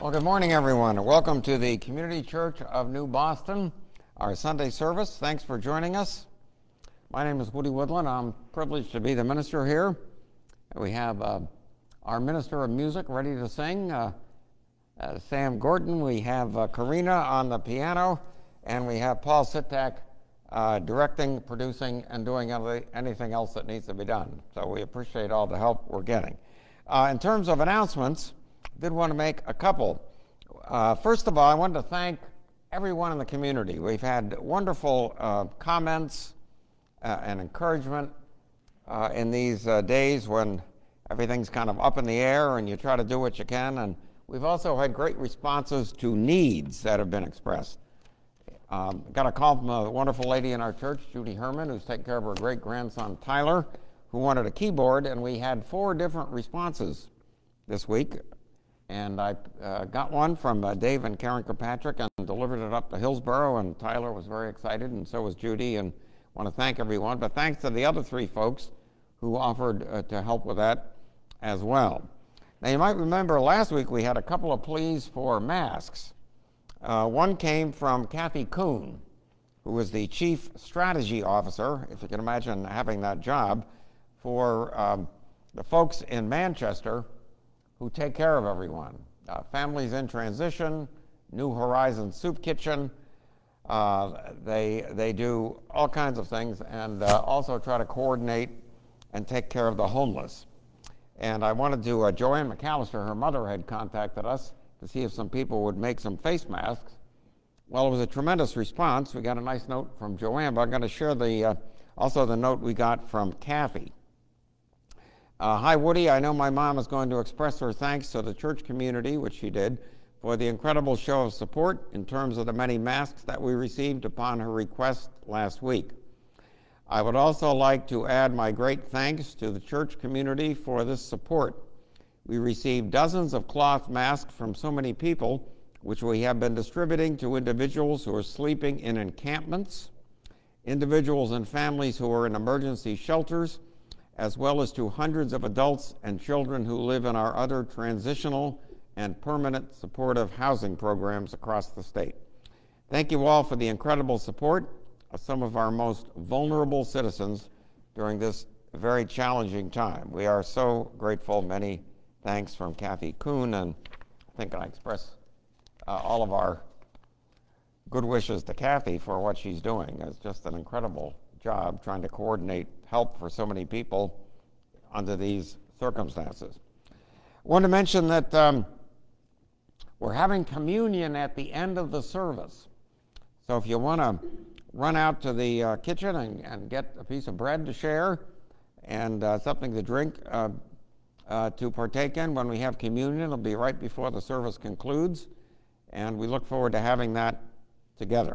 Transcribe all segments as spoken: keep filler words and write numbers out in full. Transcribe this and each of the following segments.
Well, good morning, everyone, and welcome to the Community Church of New Boston, our Sunday service. Thanks for joining us. My name is Woody Woodland. I'm privileged to be the minister here. We have uh, our minister of music ready to sing, uh, uh, Sam Gordon. We have uh, Karina on the piano, and we have Paul Sitak uh, directing, producing, and doing anything else that needs to be done. So we appreciate all the help we're getting. Uh, in terms of announcements, did want to make a couple. Uh, first of all, I wanted to thank everyone in the community. We've had wonderful uh, comments uh, and encouragement uh, in these uh, days when everything's kind of up in the air and you try to do what you can. And we've also had great responses to needs that have been expressed. Um, got a call from a wonderful lady in our church, Judy Herman, who's taking care of her great-grandson, Tyler, who wanted a keyboard, and we had four different responses this week. And I uh, got one from uh, Dave and Karen Kirkpatrick and delivered it up to Hillsborough, and Tyler was very excited, and so was Judy, and want to thank everyone. But thanks to the other three folks who offered uh, to help with that as well. Now, you might remember last week we had a couple of pleas for masks. Uh, one came from Kathy Kuhn, who was the Chief Strategy Officer, if you can imagine having that job, for um, the folks in Manchester who take care of everyone. Uh, families in transition, New Horizons Soup Kitchen. Uh, they, they do all kinds of things and uh, also try to coordinate and take care of the homeless. And I wanted to, uh, Joanne McAllister, her mother, had contacted us to see if some people would make some face masks. Well, it was a tremendous response. We got a nice note from Joanne, but I'm going to share the, uh, also the note we got from Kathy. Uh, Hi, Woody. I know my mom is going to express her thanks to the church community, which she did, for the incredible show of support in terms of the many masks that we received upon her request last week. I would also like to add my great thanks to the church community for this support. We received dozens of cloth masks from so many people, which we have been distributing to individuals who are sleeping in encampments, individuals and families who are in emergency shelters, as well as to hundreds of adults and children who live in our other transitional and permanent supportive housing programs across the state. Thank you all for the incredible support of some of our most vulnerable citizens during this very challenging time. We are so grateful. Many thanks from Kathy Kuhn, and I think I express uh, all of our good wishes to Kathy for what she's doing. It's just an incredible job trying to coordinate help for so many people under these circumstances. I want to mention that um, we're having communion at the end of the service. So if you want to run out to the uh, kitchen and, and get a piece of bread to share and uh, something to drink uh, uh, to partake in when we have communion, it'll be right before the service concludes, and we look forward to having that together.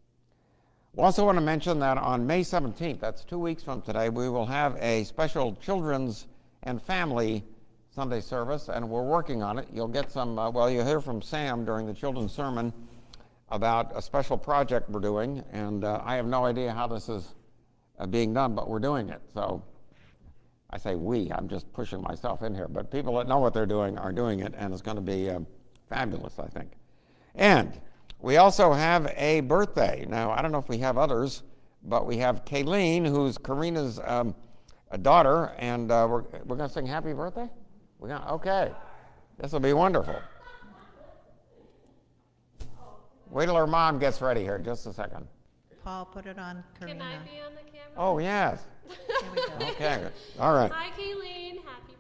We also want to mention that on May seventeenth, that's two weeks from today, we will have a special children's and family Sunday service, and we're working on it. You'll get some, uh, well, you'll hear from Sam during the children's sermon about a special project we're doing, and uh, I have no idea how this is uh, being done, but we're doing it. So I say we, I'm just pushing myself in here, but people that know what they're doing are doing it, and it's going to be uh, fabulous, I think. And we also have a birthday. Now, I don't know if we have others, but we have Kayleen, who's Karina's um, a daughter, and uh, we're, we're going to sing happy birthday? We're gonna, okay. This will be wonderful. Wait till her mom gets ready here, just a second. Paul, put it on Karina. Can I be on the camera? Oh, yes. Here we go. Okay, all right. Hi, Kayleen. Happy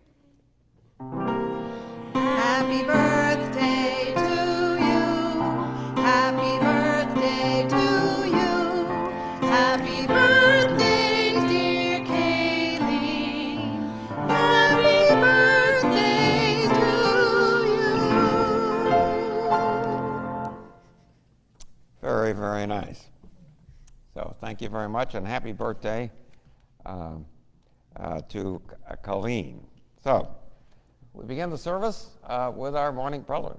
birthday. Happy birthday to you. Happy birthday to you. Happy birthday, dear Kayleen. Happy birthday to you. Very, very nice. So thank you very much, and happy birthday uh, uh, to Colleen. So we begin the service uh, with our morning prelude.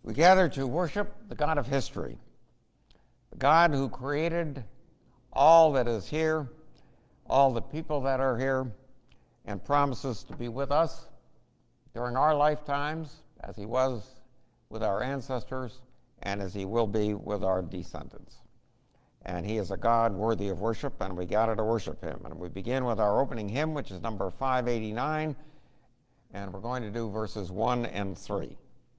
We gather to worship the God of history, the God who created all that is here, all the people that are here, and promises to be with us during our lifetimes, as he was with our ancestors, and as he will be with our descendants. And he is a God worthy of worship, and we gather to worship him. And we begin with our opening hymn, which is number five eighty-nine, and we're going to do verses one and three.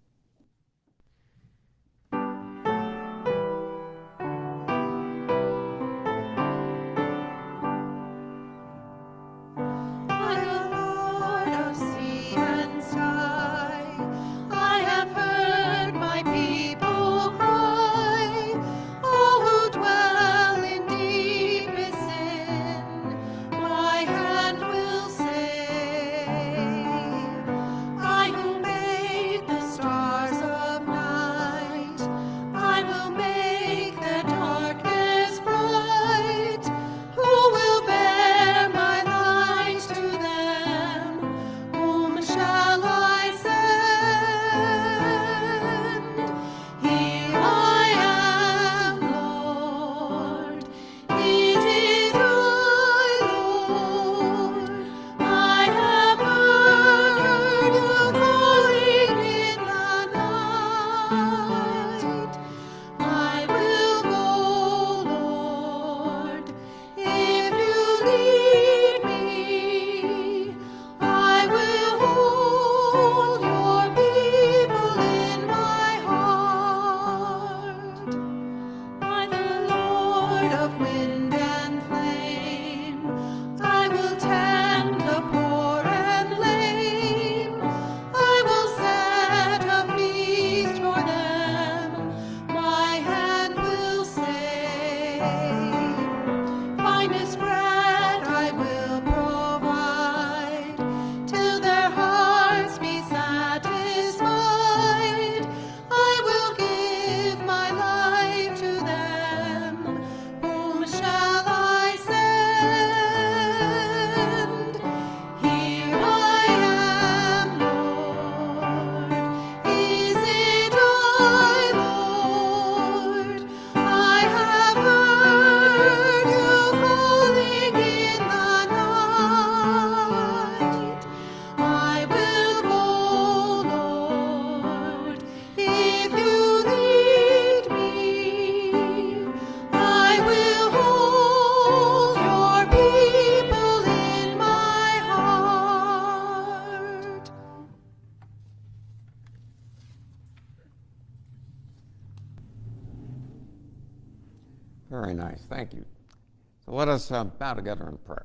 Very nice, thank you. So let us uh, bow together in prayer.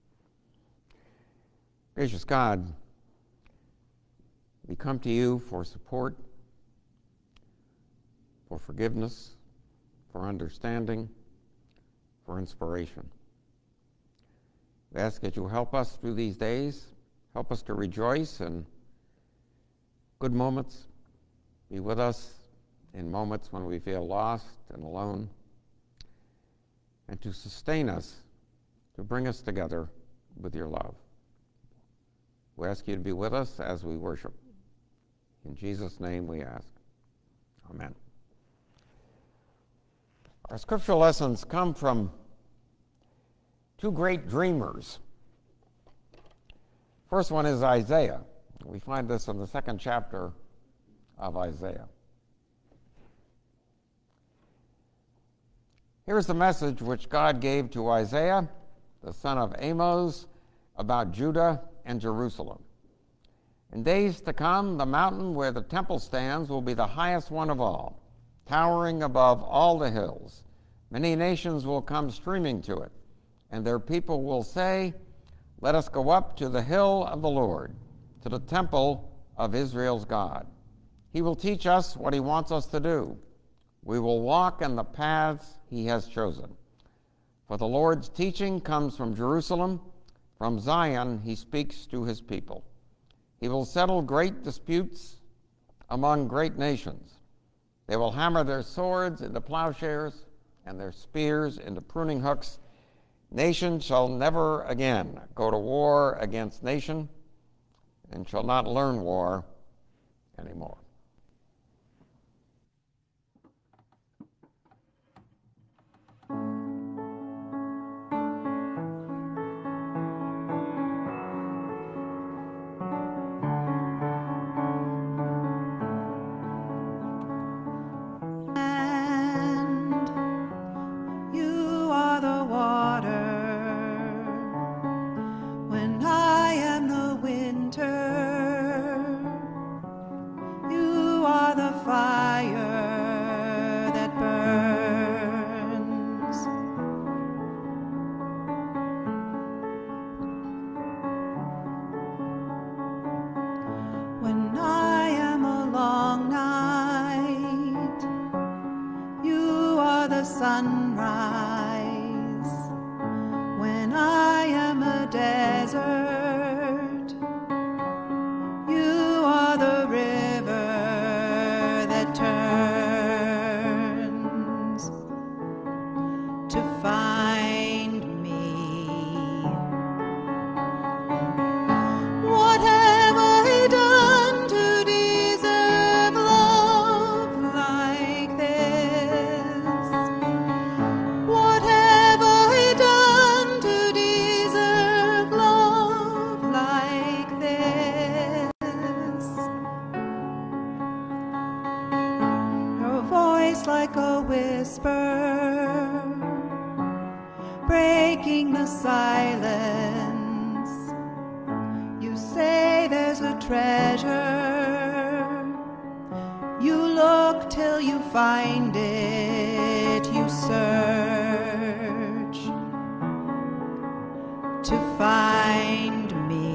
Gracious God, we come to you for support, for forgiveness, for understanding, for inspiration. We ask that you help us through these days, help us to rejoice in good moments, be with us in moments when we feel lost and alone, and to sustain us, to bring us together with your love. We ask you to be with us as we worship. In Jesus' name we ask. Amen. Our scriptural lessons come from two great dreamers. First one is Isaiah. We find this in the second chapter of Isaiah. Here's the message which God gave to Isaiah, the son of Amos, about Judah and Jerusalem. In days to come, the mountain where the temple stands will be the highest one of all, towering above all the hills. Many nations will come streaming to it, and their people will say, "Let us go up to the hill of the Lord, to the temple of Israel's God. He will teach us what he wants us to do. We will walk in the paths he has chosen. For the Lord's teaching comes from Jerusalem. From Zion he speaks to his people. He will settle great disputes among great nations. They will hammer their swords into plowshares and their spears into pruning hooks. Nation shall never again go to war against nation and shall not learn war anymore." sunrise, when I am a desert, you are the river that turns to find me. What have I done to deserve love like this? What have I done to deserve love like this? Your voice like a whisper, breaking the silence. You say there's a treasure. You look till you find it. You search to find me.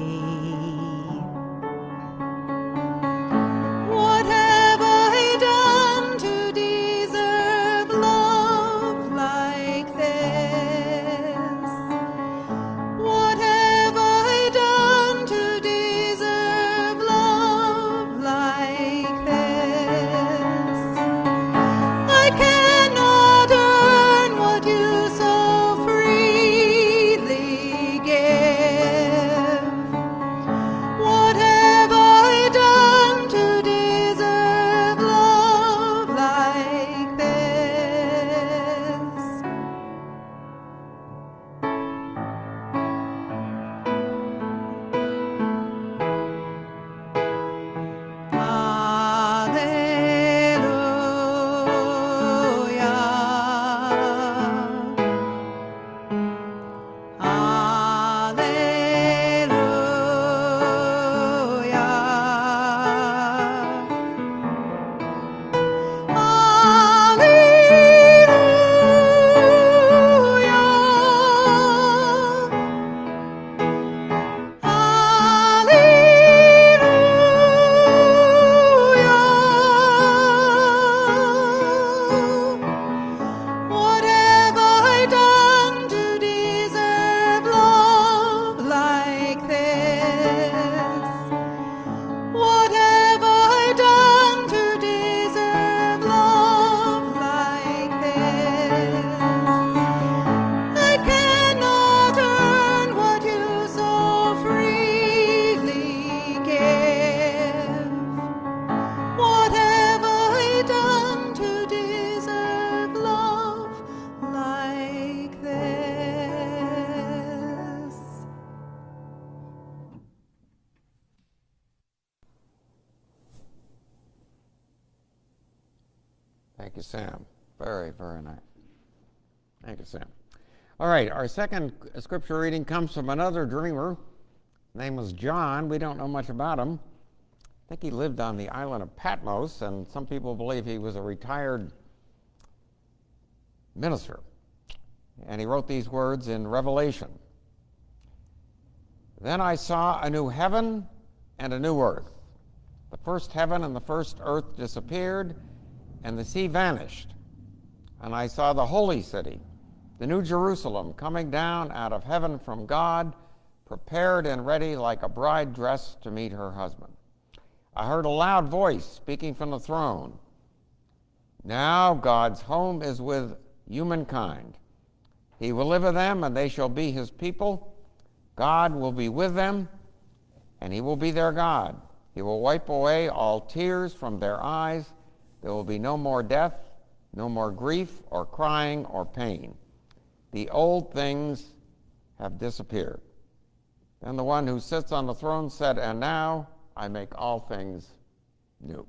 What have I done to deserve love like this? What have I done to deserve love like this? I cannot earn what you so freely give. What have I done to deserve love like this? What have I done to deserve love like this? What have I done to deserve love like this? I cannot earn what you so freely give. What have I done to deserve love like this? Thank you, Sam. Very, very nice. Thank you, Sam. All right, our second scripture reading comes from another dreamer. His name was John. We don't know much about him. I think he lived on the island of Patmos, and some people believe he was a retired minister. And he wrote these words in Revelation. Then I saw a new heaven and a new earth. The first heaven and the first earth disappeared, and the sea vanished. And I saw the holy city, the new Jerusalem, coming down out of heaven from God, prepared and ready like a bride dressed to meet her husband. I heard a loud voice speaking from the throne. Now God's home is with humankind. He will live with them, and they shall be his people. God will be with them, and he will be their God. He will wipe away all tears from their eyes. There will be no more death, no more grief or crying or pain. The old things have disappeared. Then the one who sits on the throne said, and now I make all things new.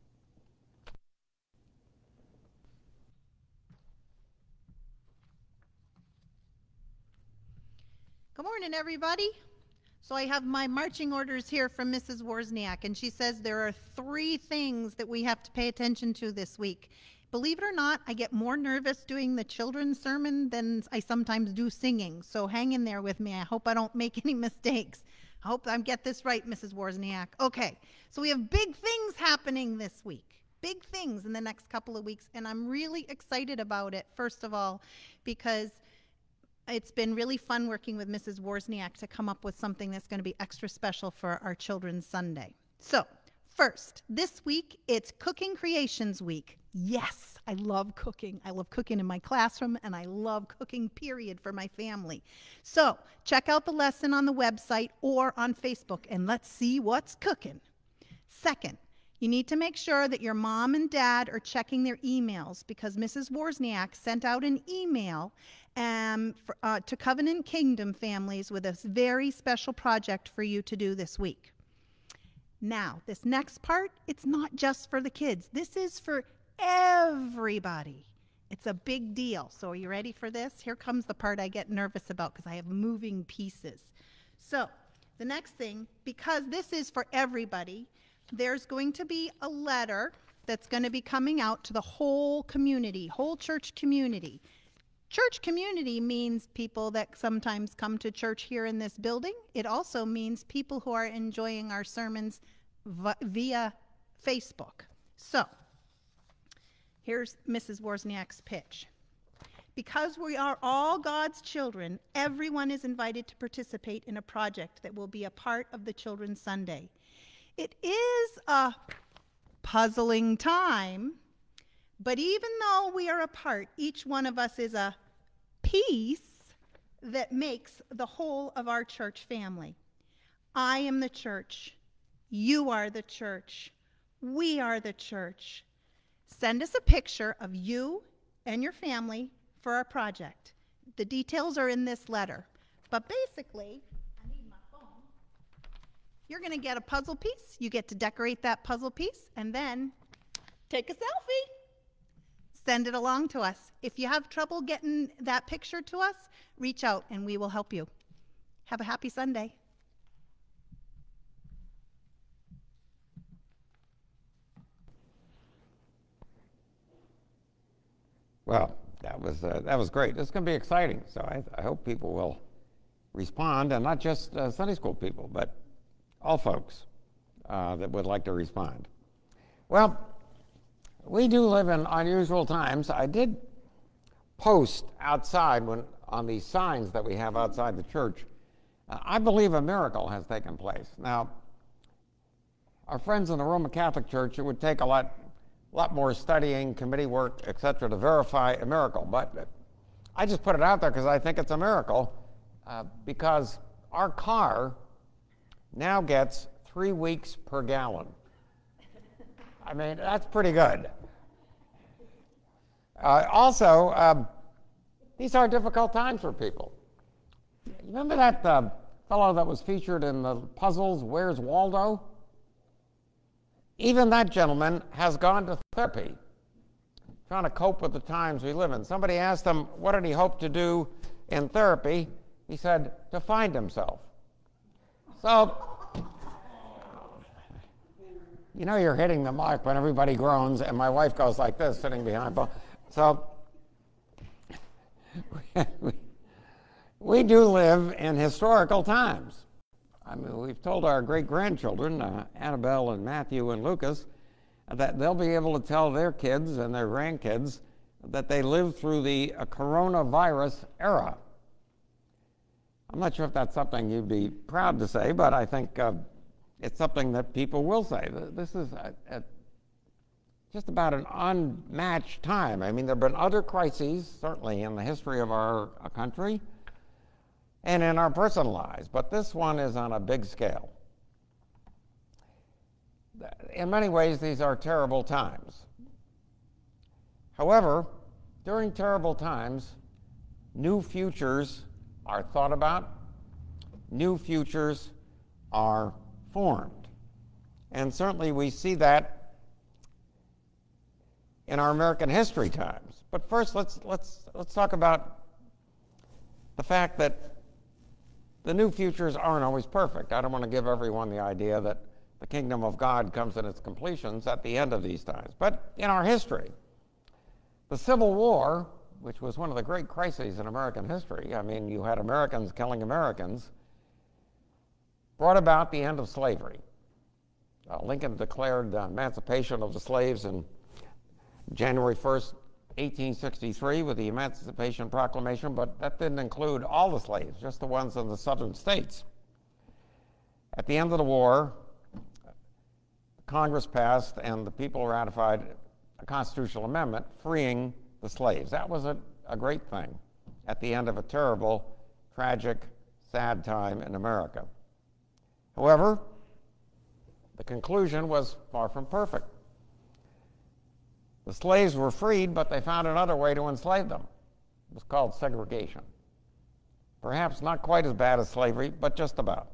Good morning, everybody. So I have my marching orders here from Missus Wozniak, and she says there are three things that we have to pay attention to this week. Believe it or not, I get more nervous doing the children's sermon than I sometimes do singing. So hang in there with me. I hope I don't make any mistakes. I hope I get this right, Missus Wozniak. Okay, so we have big things happening this week. big things in the next couple of weeks, and I'm really excited about it, first of all, because it's been really fun working with Missus Wozniak to come up with something that's going to be extra special for our Children's Sunday. So, first, this week, it's Cooking Creations Week. Yes, I love cooking. I love cooking in my classroom, and I love cooking, period, for my family. So, check out the lesson on the website or on Facebook, and let's see what's cooking. Second, you need to make sure that your mom and dad are checking their emails, because Missus Wozniak sent out an email um, for, uh, to Covenant Kingdom families with a very special project for you to do this week. Now, this next part, it's not just for the kids. This is for everybody. It's a big deal. So are you ready for this? Here comes the part I get nervous about because I have moving pieces. So the next thing, because this is for everybody, there's going to be a letter that's going to be coming out to the whole community, whole church community. Church community means people that sometimes come to church here in this building. It also means people who are enjoying our sermons via Facebook. So, here's Missus Wozniak's pitch. Because we are all God's children, everyone is invited to participate in a project that will be a part of the Children's Sunday. It is a puzzling time, but even though we are apart, each one of us is a piece that makes the whole of our church family. I am the church. You are the church. We are the church. Send us a picture of you and your family for our project. The details are in this letter. But basically, I need my phone. You're going to get a puzzle piece. You get to decorate that puzzle piece and then take a selfie. Send it along to us. If you have trouble getting that picture to us, reach out and we will help you. Have a happy Sunday. Well, that was uh, that was great. It's going to be exciting. So I, I hope people will respond, and not just uh, Sunday school people, but all folks uh, that would like to respond. Well, we do live in unusual times. I did post outside when on these signs that we have outside the church. Uh, I believe a miracle has taken place. Now, our friends in the Roman Catholic Church, it would take a lot, lot more studying, committee work, et cetera, to verify a miracle. But I just put it out there because I think it's a miracle, uh, because our car now gets three weeks per gallon. I mean, that's pretty good. Uh, also, um, these are difficult times for people. You remember that uh, fellow that was featured in the puzzles, Where's Waldo? Even that gentleman has gone to therapy, trying to cope with the times we live in. Somebody asked him, what did he hope to do in therapy? He said, to find himself. So, you know you're hitting the mark when everybody groans, and my wife goes like this, sitting behind. So, we, we do live in historical times. I mean, we've told our great-grandchildren, uh, Annabelle and Matthew and Lucas, that they'll be able to tell their kids and their grandkids that they lived through the uh, coronavirus era. I'm not sure if that's something you'd be proud to say, but I think uh, it's something that people will say. This is a, a, just about an unmatched time. I mean, there have been other crises, certainly in the history of our uh, country and in our personal lives, but this one is on a big scale. In many ways, these are terrible times. However, during terrible times, new futures are thought about, new futures are formed. And certainly we see that in our American history times. But first, let's, let's, let's talk about the fact that the new futures aren't always perfect. I don't want to give everyone the idea that the kingdom of God comes in its completions at the end of these times. But in our history, the Civil War, which was one of the great crises in American history, I mean, you had Americans killing Americans, brought about the end of slavery. Uh, Lincoln declared uh, emancipation of the slaves in January first, eighteen sixty-three with the Emancipation Proclamation, but that didn't include all the slaves, just the ones in the southern states. At the end of the war, Congress passed and the people ratified a constitutional amendment freeing the slaves. That was a, a great thing at the end of a terrible, tragic, sad time in America. However, the conclusion was far from perfect. The slaves were freed, but they found another way to enslave them. It was called segregation. Perhaps not quite as bad as slavery, but just about.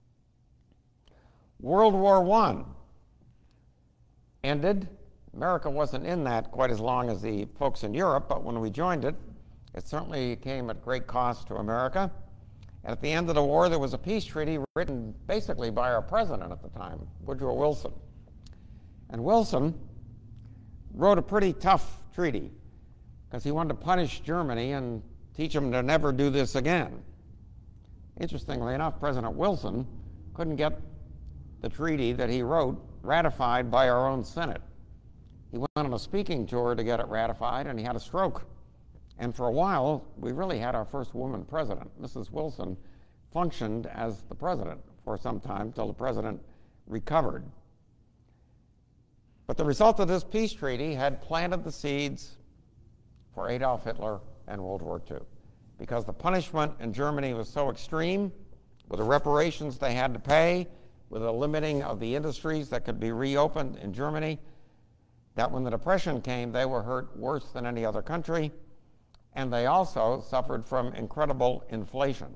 World War One ended. America wasn't in that quite as long as the folks in Europe, but when we joined it, it certainly came at great cost to America. And at the end of the war, there was a peace treaty written basically by our president at the time, Woodrow Wilson. And Wilson wrote a pretty tough treaty because he wanted to punish Germany and teach them to never do this again. Interestingly enough, President Wilson couldn't get the treaty that he wrote ratified by our own Senate. He went on a speaking tour to get it ratified, and he had a stroke. And for a while, we really had our first woman president. Missus Wilson functioned as the president for some time till the president recovered. But the result of this peace treaty had planted the seeds for Adolf Hitler and World War Two, because the punishment in Germany was so extreme, with the reparations they had to pay, with the limiting of the industries that could be reopened in Germany, that when the Depression came, they were hurt worse than any other country, and they also suffered from incredible inflation.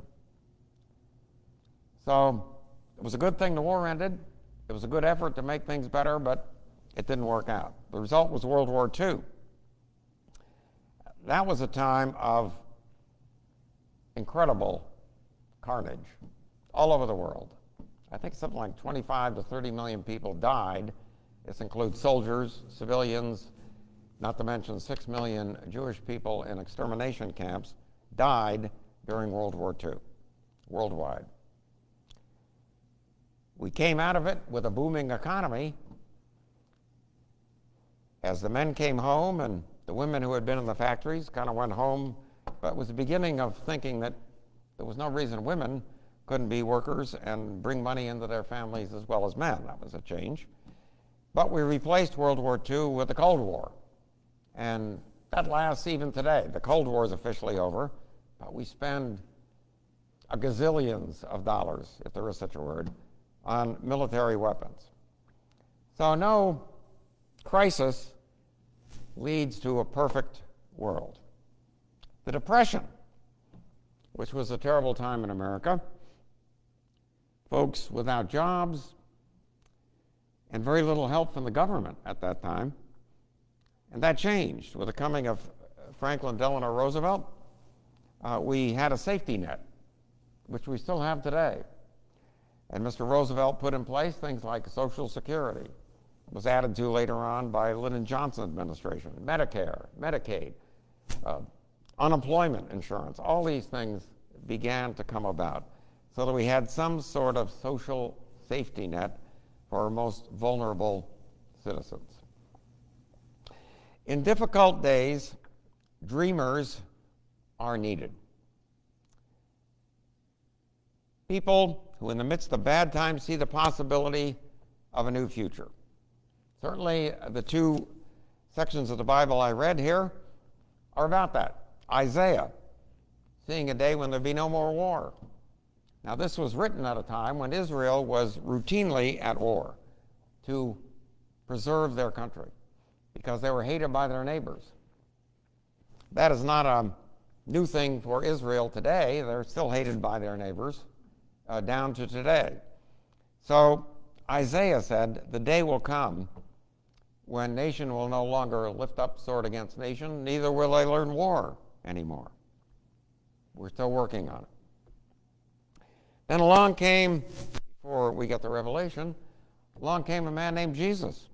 So it was a good thing the war ended. It was a good effort to make things better, but it didn't work out. The result was World War Two. That was a time of incredible carnage all over the world. I think something like twenty-five to thirty million people died. This includes soldiers, civilians, not to mention six million Jewish people in extermination camps died during World War Two, worldwide. We came out of it with a booming economy as the men came home and the women who had been in the factories kind of went home, but it was the beginning of thinking that there was no reason women couldn't be workers and bring money into their families as well as men. That was a change. But we replaced World War Two with the Cold War. And that lasts even today. The Cold War is officially over, but we spend a gazillions of dollars, if there is such a word, on military weapons. So no crisis leads to a perfect world. The Depression, which was a terrible time in America, folks without jobs, and very little help from the government at that time. And that changed with the coming of Franklin Delano Roosevelt. Uh, we had a safety net, which we still have today. And Mister Roosevelt put in place things like Social Security. It was added to later on by Lyndon Johnson administration, Medicare, Medicaid, uh, unemployment insurance. All these things began to come about so that we had some sort of social safety net for our most vulnerable citizens. In difficult days, dreamers are needed. People who in the midst of bad times see the possibility of a new future. Certainly the two sections of the Bible I read here are about that. Isaiah, seeing a day when there'd be no more war. Now this was written at a time when Israel was routinely at war to preserve their country because they were hated by their neighbors. That is not a new thing for Israel today. They're still hated by their neighbors uh, down to today. So Isaiah said, the day will come when nation will no longer lift up sword against nation, neither will they learn war anymore. We're still working on it. Then along came, before we get the revelation, along came a man named Jesus.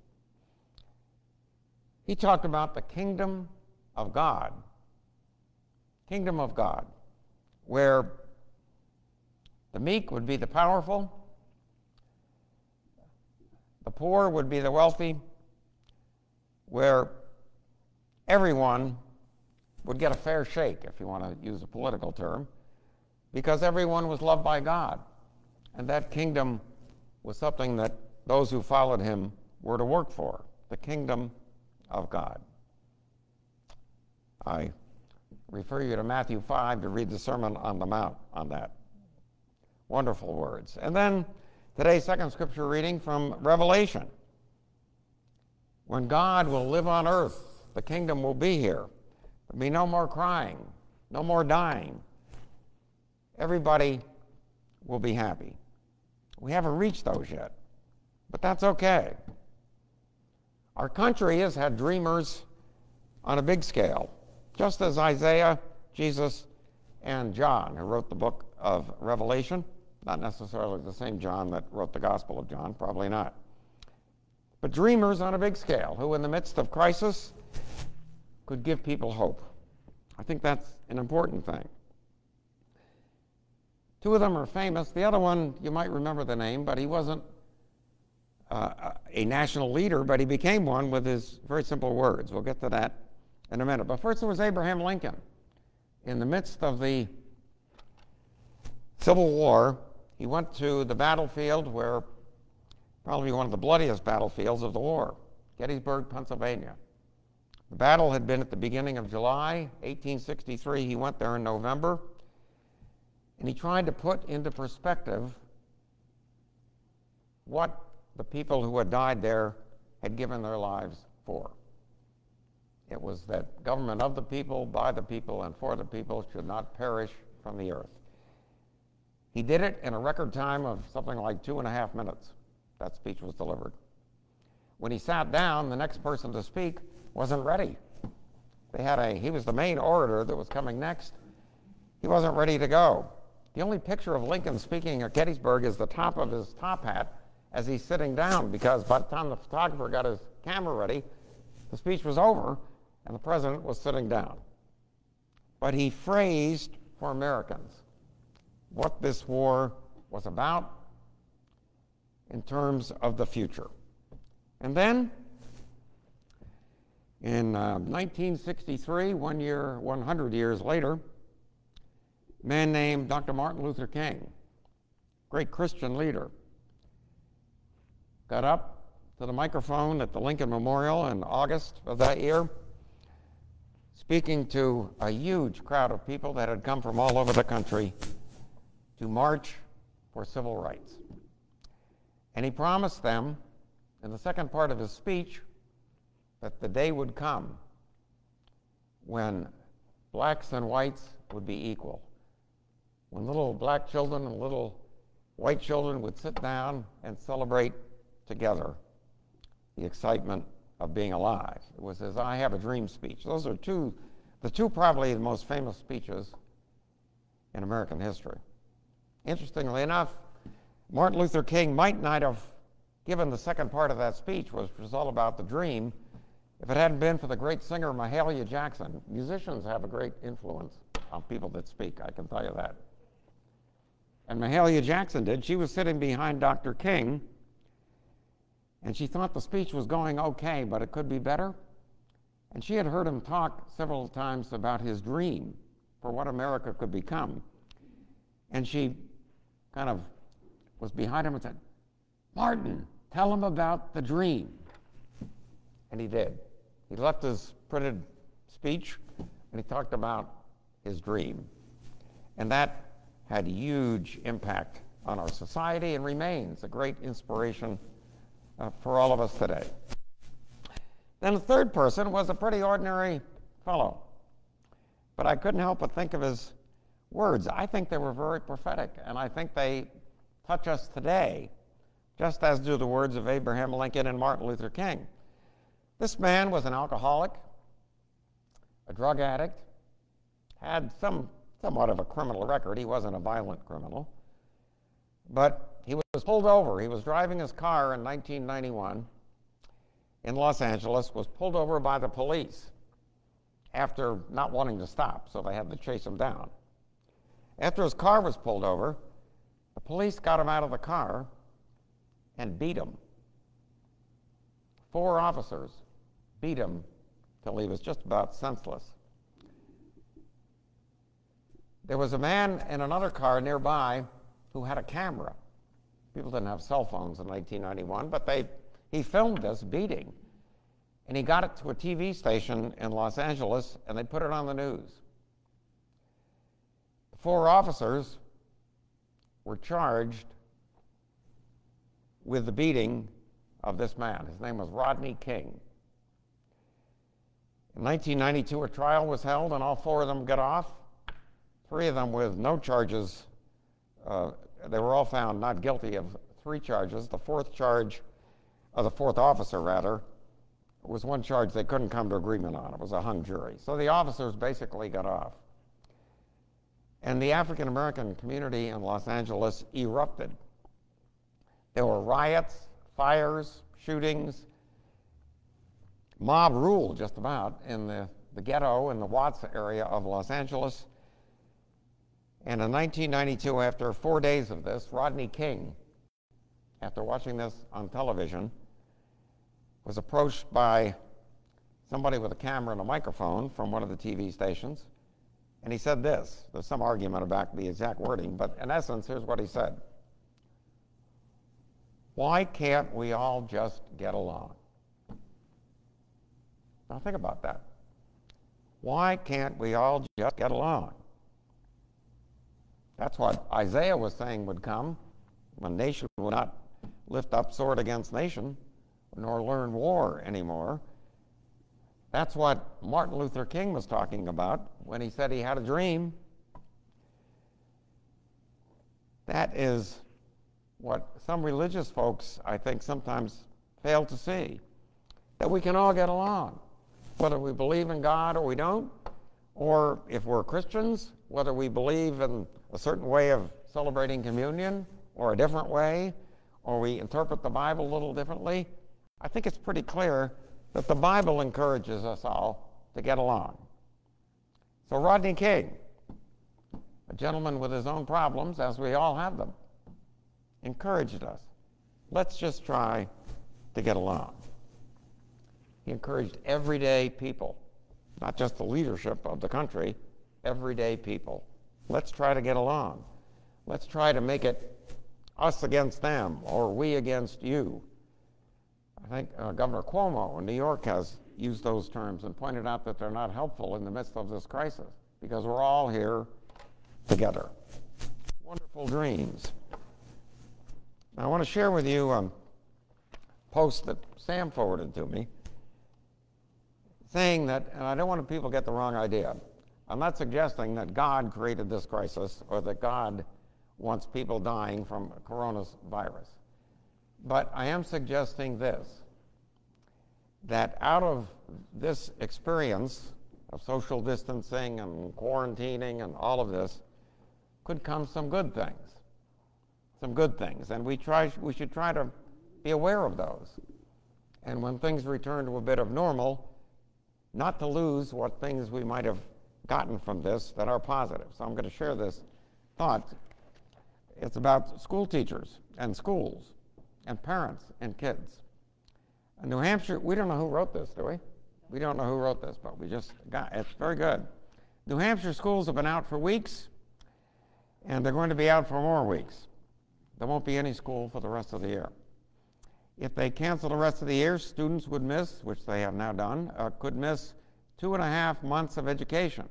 He talked about the kingdom of God, kingdom of God, where the meek would be the powerful, The poor would be the wealthy, where everyone would get a fair shake, if you want to use a political term, because everyone was loved by God. And that kingdom was something that those who followed him were to work for, the kingdom of God. I refer you to Matthew five to read the Sermon on the Mount on that. Wonderful words. And then today's second scripture reading from Revelation. When God will live on earth, the kingdom will be here. There'll be no more crying, no more dying. Everybody will be happy. We haven't reached those yet, but that's okay. Our country has had dreamers on a big scale, just as Isaiah, Jesus, and John, who wrote the book of Revelation, not necessarily the same John that wrote the Gospel of John, probably not, but dreamers on a big scale who in the midst of crisis could give people hope. I think that's an important thing. Two of them are famous. The other one, you might remember the name, but he wasn't uh, a national leader, but he became one with his very simple words. We'll get to that in a minute. But first there was Abraham Lincoln. In the midst of the Civil War, he went to the battlefield where probably one of the bloodiest battlefields of the war, Gettysburg, Pennsylvania. The battle had been at the beginning of July, eighteen sixty-three. He went there in November. And he tried to put into perspective what the people who had died there had given their lives for. It was that government of the people, by the people, and for the people should not perish from the earth. He did it in a record time of something like two and a half minutes. That speech was delivered. When he sat down, the next person to speak wasn't ready. They had a, he was the main orator that was coming next. He wasn't ready to go. The only picture of Lincoln speaking at Gettysburg is the top of his top hat as he's sitting down, because by the time the photographer got his camera ready, the speech was over and the president was sitting down. But he phrased for Americans what this war was about in terms of the future. And then in uh, nineteen sixty-three, one year, one hundred years later, a man named Doctor Martin Luther King, great Christian leader, got up to the microphone at the Lincoln Memorial in August of that year, speaking to a huge crowd of people that had come from all over the country to march for civil rights. And he promised them, in the second part of his speech, that the day would come when blacks and whites would be equal. When little black children and little white children would sit down and celebrate together the excitement of being alive. It was his I Have a Dream speech. Those are two, the two probably the most famous speeches in American history. Interestingly enough, Martin Luther King might not have given the second part of that speech, which was all about the dream, if it hadn't been for the great singer Mahalia Jackson. Musicians have a great influence on people that speak, I can tell you that. And Mahalia Jackson did. She was sitting behind Doctor King, and she thought the speech was going okay, but it could be better. And she had heard him talk several times about his dream for what America could become. And she kind of was behind him and said, "Martin, tell him about the dream." And he did. He left his printed speech, and he talked about his dream. And that had huge impact on our society and remains a great inspiration uh, for all of us today. Then the third person was a pretty ordinary fellow, but I couldn't help but think of his words. I think they were very prophetic, and I think they touch us today, just as do the words of Abraham Lincoln and Martin Luther King. This man was an alcoholic, a drug addict, had some somewhat of a criminal record. He wasn't a violent criminal, but he was pulled over. He was driving his car in nineteen ninety-one in Los Angeles, was pulled over by the police after not wanting to stop, so they had to chase him down. After his car was pulled over, the police got him out of the car and beat him four officers beat him till he was just about senseless. There was a man in another car nearby who had a camera. People didn't have cell phones in nineteen ninety-one, but they, he filmed this beating. And he got it to a T V station in Los Angeles, and they put it on the news. The four officers were charged with the beating of this man. His name was Rodney King. In nineteen ninety-two, a trial was held, and all four of them got off. Three of them with no charges. Uh, they were all found not guilty of three charges. The fourth charge, or the fourth officer rather, was one charge they couldn't come to agreement on. It was a hung jury. So the officers basically got off. And the African American community in Los Angeles erupted. There were riots, fires, shootings, mob rule just about in the, the ghetto in the Watts area of Los Angeles. And in nineteen ninety-two, after four days of this, Rodney King, after watching this on television, was approached by somebody with a camera and a microphone from one of the T V stations, and he said this. There's some argument about the exact wording, but in essence, here's what he said. Why can't we all just get along? Now think about that. Why can't we all just get along? That's what Isaiah was saying would come when nation would not lift up sword against nation, nor learn war anymore. That's what Martin Luther King was talking about when he said he had a dream. That is what some religious folks, I think, sometimes fail to see, that we can all get along, whether we believe in God or we don't, or if we're Christians, whether we believe in a certain way of celebrating communion or a different way, or we interpret the Bible a little differently. I think it's pretty clear that the Bible encourages us all to get along. So Rodney King, a gentleman with his own problems, as we all have them, encouraged us. Let's just try to get along. He encouraged everyday people, not just the leadership of the country, everyday people. Let's try to get along. Let's try to make it us against them, or we against you. I think uh, Governor Cuomo in New York has used those terms and pointed out that they're not helpful in the midst of this crisis, because we're all here together. Wonderful dreams. Now, I want to share with you a post that Sam forwarded to me, saying that, and I don't want people to get the wrong idea, I'm not suggesting that God created this crisis or that God wants people dying from coronavirus. But I am suggesting this, that out of this experience of social distancing and quarantining and all of this could come some good things, some good things. And we, try, we should try to be aware of those. And when things return to a bit of normal, not to lose what things we might have gotten from this that are positive. So I'm going to share this thought. It's about school teachers and schools and parents and kids. In New Hampshire, we don't know who wrote this, do we? We don't know who wrote this, but we just got, it's very good. New Hampshire schools have been out for weeks, and they're going to be out for more weeks. There won't be any school for the rest of the year. If they cancel the rest of the year, students would miss, which they have now done, uh, could miss two and a half months of education.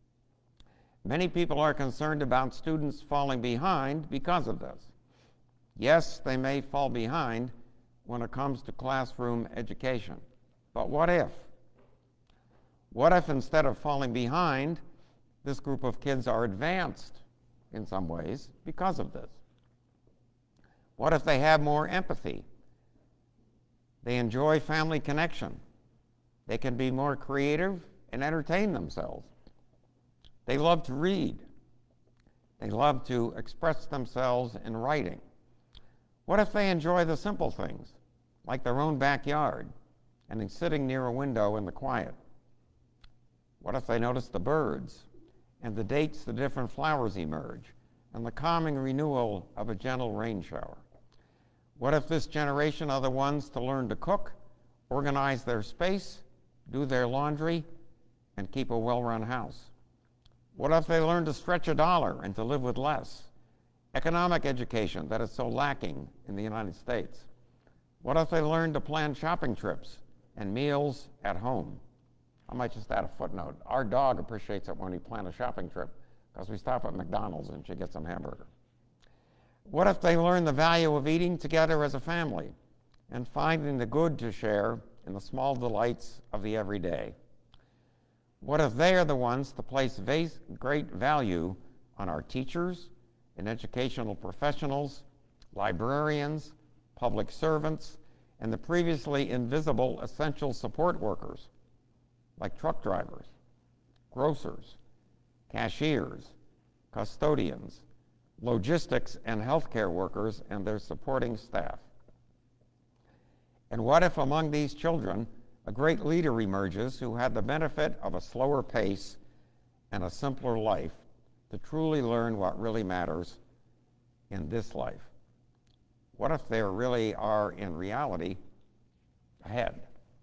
Many people are concerned about students falling behind because of this. Yes, they may fall behind when it comes to classroom education. But what if? What if instead of falling behind, this group of kids are advanced in some ways because of this? What if they have more empathy? They enjoy family connection. They can be more creative and entertain themselves. They love to read. They love to express themselves in writing. What if they enjoy the simple things, like their own backyard and in sitting near a window in the quiet? What if they notice the birds and the dates the different flowers emerge and the calming renewal of a gentle rain shower? What if this generation are the ones to learn to cook organize their space, do their laundry, and keep a well-run house? What if they learn to stretch a dollar and to live with less? Economic education that is so lacking in the United States. What if they learn to plan shopping trips and meals at home? I might just add a footnote. Our dog appreciates it when we plan a shopping trip because we stop at McDonald's and she gets some hamburger. What if they learn the value of eating together as a family and finding the good to share in the small delights of the everyday? What if they are the ones to place great value on our teachers and educational professionals, librarians, public servants, and the previously invisible essential support workers like truck drivers, grocers, cashiers, custodians, logistics and healthcare workers and their supporting staff? And what if among these children a great leader emerges who had the benefit of a slower pace and a simpler life to truly learn what really matters in this life? What if there really are, in reality, ahead?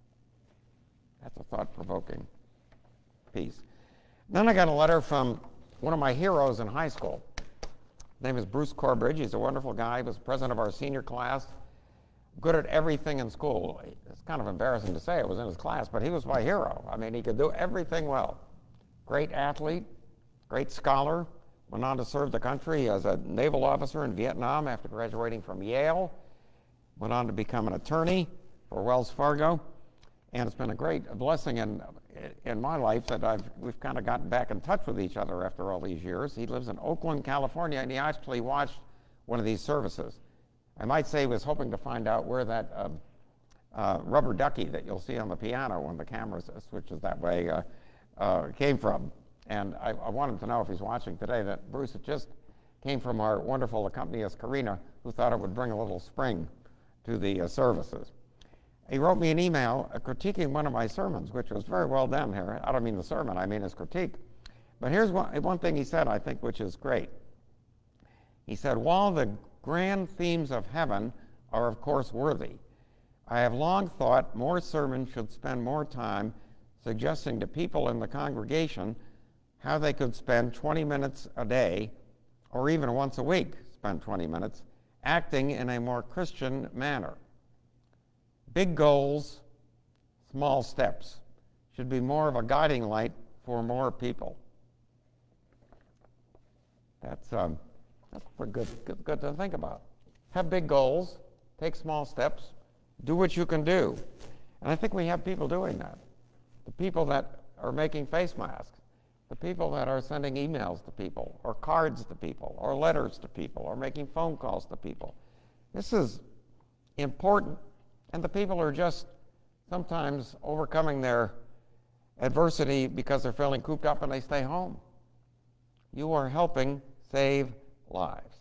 That's a thought-provoking piece. Then I got a letter from one of my heroes in high school. His name is Bruce Corbridge. He's a wonderful guy. He was president of our senior class, good at everything in school. It's kind of embarrassing to say it was in his class, but he was my hero. I mean, he could do everything well. Great athlete, great scholar, went on to serve the country as a naval officer in Vietnam after graduating from Yale, went on to become an attorney for Wells Fargo, and it's been a great blessing in, in my life that I've, we've kind of gotten back in touch with each other after all these years. He lives in Oakland, California, and he actually watched one of these services. I might say he was hoping to find out where that uh, uh, rubber ducky that you'll see on the piano when the camera switches that way uh, uh, came from. And I, I wanted to know if he's watching today that Bruce it just came from our wonderful accompanist, Karina, who thought it would bring a little spring to the uh, services. He wrote me an email uh, critiquing one of my sermons, which was very well done here. I don't mean the sermon, I mean his critique. But here's one, one thing he said, I think, which is great. He said, while the grand themes of heaven are, of course, worthy, I have long thought more sermons should spend more time suggesting to people in the congregation how they could spend twenty minutes a day, or even once a week, spend twenty minutes, acting in a more Christian manner. Big goals, small steps should be more of a guiding light for more people. That's, um, that's pretty good, good, good to think about. Have big goals, take small steps, do what you can do. And I think we have people doing that. The people that are making face masks, the people that are sending emails to people, or cards to people, or letters to people, or making phone calls to people. This is important, and the people are just sometimes overcoming their adversity because they're feeling cooped up and they stay home. You are helping save lives.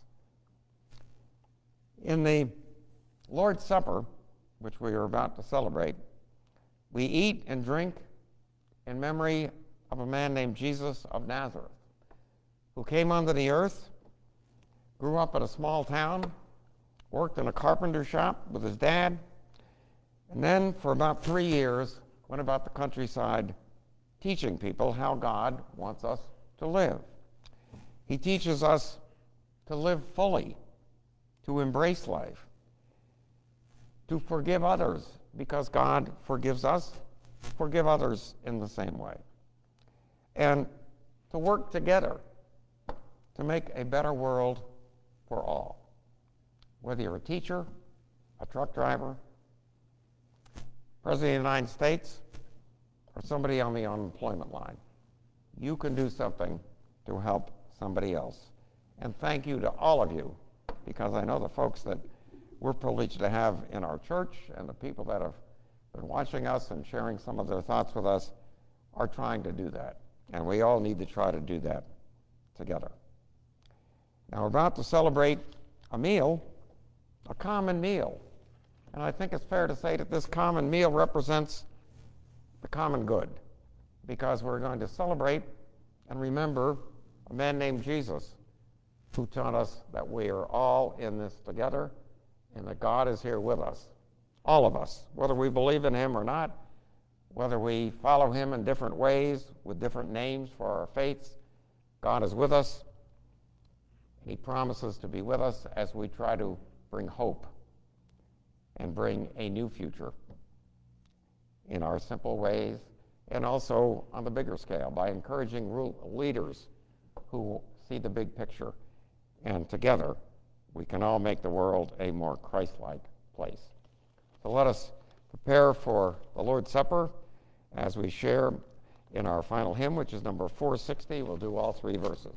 In the Lord's Supper, which we are about to celebrate, we eat and drink in memory of a man named Jesus of Nazareth, who came onto the earth, grew up in a small town, worked in a carpenter shop with his dad, and then for about three years went about the countryside teaching people how God wants us to live. He teaches us to live fully, to embrace life, to forgive others because God forgives us, forgive others in the same way, and to work together to make a better world for all. Whether you're a teacher, a truck driver, President of the United States, or somebody on the unemployment line, you can do something to help somebody else. And thank you to all of you, because I know the folks that we're privileged to have in our church and the people that have been watching us and sharing some of their thoughts with us are trying to do that. And we all need to try to do that together. Now we're about to celebrate a meal, a common meal. And I think it's fair to say that this common meal represents the common good, because we're going to celebrate and remember a man named Jesus who taught us that we are all in this together and that God is here with us all of us, whether we believe in him or not, whether we follow him in different ways with different names for our faiths. God is with us. He promises to be with us as we try to bring hope and bring a new future in our simple ways, and also on the bigger scale by encouraging leaders who see the big picture. And together, we can all make the world a more Christ-like place. So let us prepare for the Lord's Supper as we share in our final hymn, which is number four sixty. We'll do all three verses.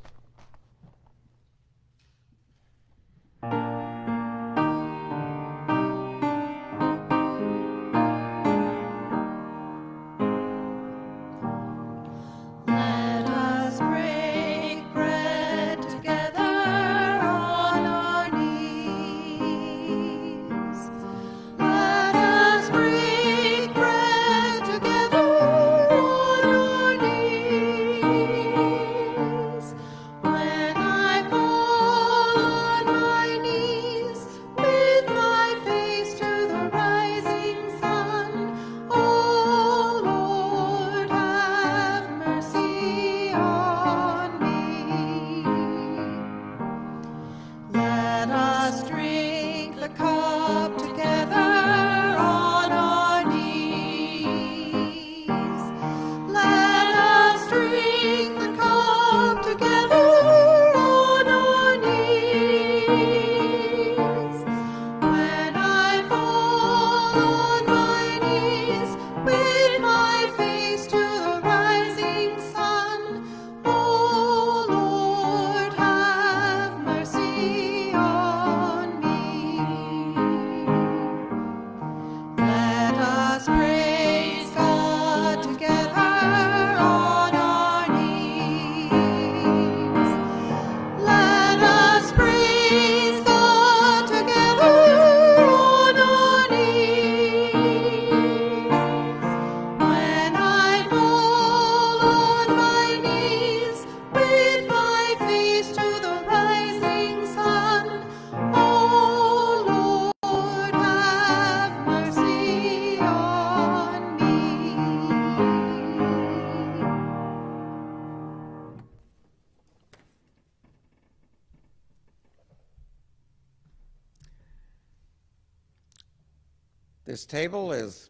This table is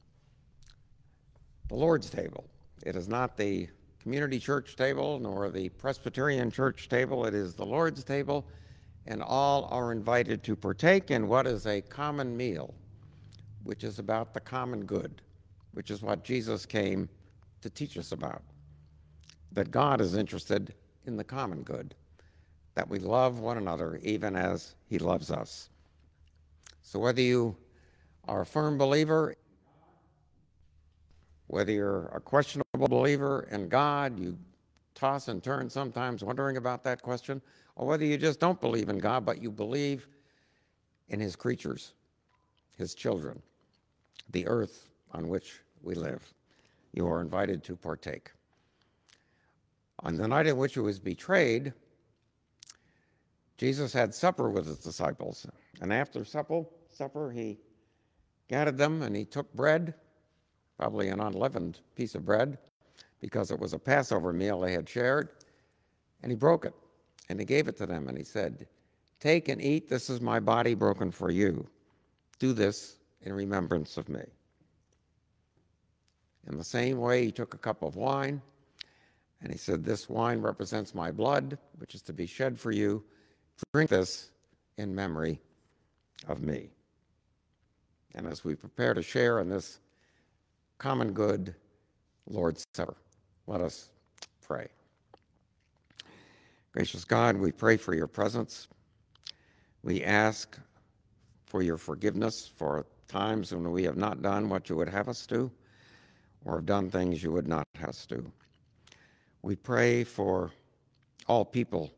the Lord's table. It is not the community church table nor the Presbyterian church table. It is the Lord's table, and all are invited to partake in what is a common meal, which is about the common good, which is what Jesus came to teach us about, that God is interested in the common good, that we love one another even as he loves us. So whether you are a firm believer, whether you're a questionable believer in God, you toss and turn sometimes wondering about that question, or whether you just don't believe in God, but you believe in his creatures, his children, the earth on which we live, you are invited to partake. On the night in which he was betrayed, Jesus had supper with his disciples, and after supper, supper he gathered them, and he took bread, probably an unleavened piece of bread, because it was a Passover meal they had shared, and he broke it, and he gave it to them, and he said, "Take and eat, this is my body broken for you. Do this in remembrance of me." In the same way, he took a cup of wine, and he said, "This wine represents my blood, which is to be shed for you. Drink this in memory of me." And as we prepare to share in this common good Lord's Supper, let us pray. Gracious God, we pray for your presence. We ask for your forgiveness for times when we have not done what you would have us do, or have done things you would not have us do. We pray for all people,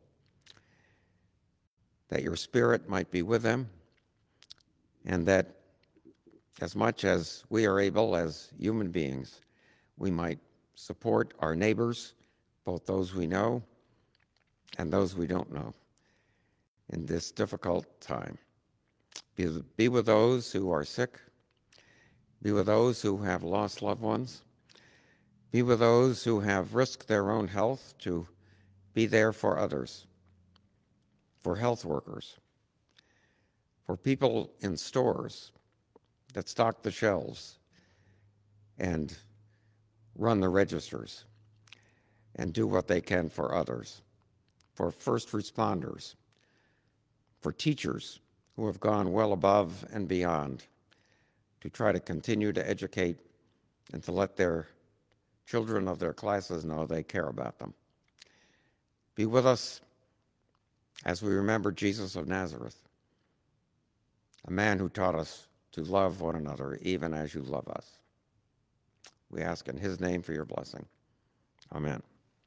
that your Spirit might be with them, and that as much as we are able as human beings, we might support our neighbors, both those we know and those we don't know, in this difficult time. Be, be with those who are sick, Be with those who have lost loved ones. Be with those who have risked their own health to be there for others, for health workers, for people in stores that stock the shelves and run the registers and do what they can for others, for first responders, for teachers who have gone well above and beyond to try to continue to educate and to let their children of their classes know they care about them. Be with us as we remember Jesus of Nazareth, a man who taught us to love one another even as you love us. We ask in his name for your blessing. Amen.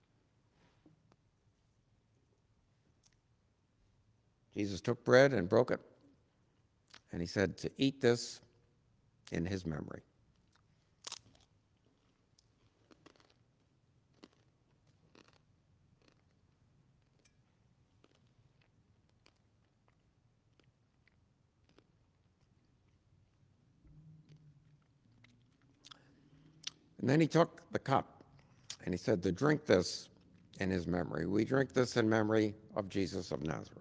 Jesus took bread and broke it, and he said to eat this in his memory. And then he took the cup and he said to drink this in his memory. We drink this in memory of Jesus of Nazareth.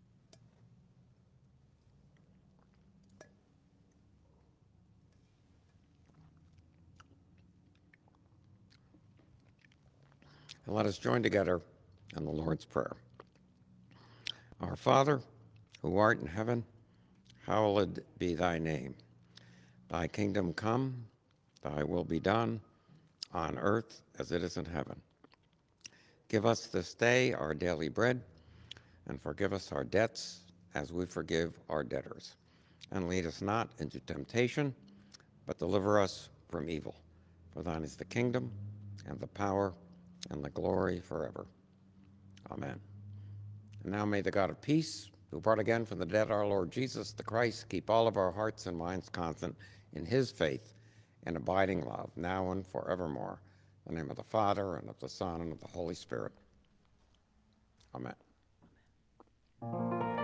And let us join together in the Lord's Prayer. Our Father, who art in heaven, hallowed be thy name. Thy kingdom come, thy will be done, on earth as it is in heaven. Give us this day our daily bread, and forgive us our debts as we forgive our debtors. And lead us not into temptation, but deliver us from evil. For thine is the kingdom, and the power, and the glory forever. Amen. And now may the God of peace, who brought again from the dead our Lord Jesus the Christ, keep all of our hearts and minds constant in his faith and abiding love, now and forevermore. In the name of the Father, and of the Son, and of the Holy Spirit. Amen.